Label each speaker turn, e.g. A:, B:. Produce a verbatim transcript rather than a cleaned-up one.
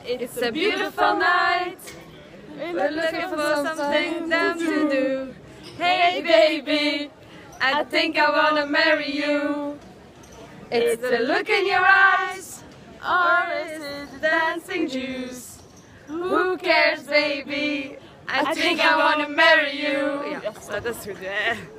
A: It's a beautiful night. We're looking for something dumb to do. Hey baby, I think I wanna marry you. It's the look in your eyes, or is it dancing juice? Who cares baby, I think I wanna marry you. Ja, dat is goed hè.